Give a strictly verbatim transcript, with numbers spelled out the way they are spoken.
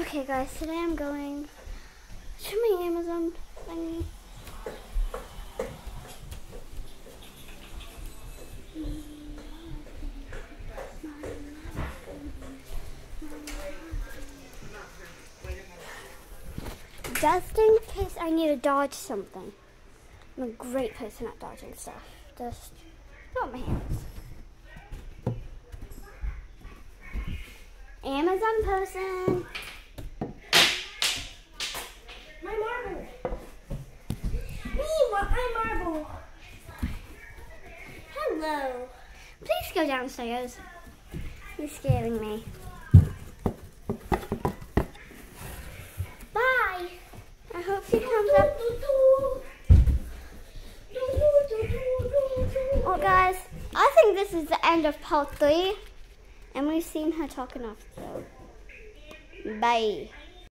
Okay guys, today I'm going to my Amazon thingy. Just in case I need to dodge something. I'm a great person at dodging stuff. Just not my hands. Amazon person. My marble. Me want my marble. Hello. Please go downstairs. You're scaring me. Bye. I hope she comes up. Well guys, I think this is the end of part three. And we've seen her talk enough, so bye.